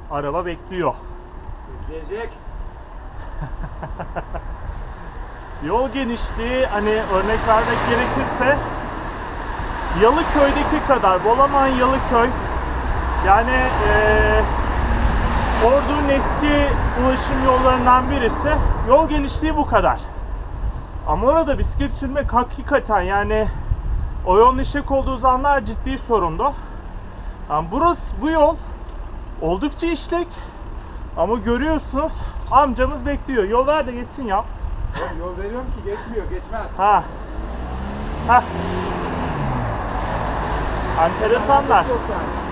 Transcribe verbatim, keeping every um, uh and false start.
araba bekliyor. Bekleyecek. Yol genişliği, hani örnek vermek gerekirse, Yalıköy'deki kadar, Bolaman Yalıköy, yani e, Ordu'nun eski ulaşım yollarından birisi. Yol genişliği bu kadar. Ama orada bisiklet sürmek hakikaten, yani o yolun işlek olduğu zamanlar ciddi sorundu. Yani burası, bu yol oldukça işlek. Ama görüyorsunuz, amcamız bekliyor. Yol ver de geçsin ya. Oğlum yol veriyorum ki geçmiyor, geçmez. Ha. Ha. Enteresanlar. Yok yani.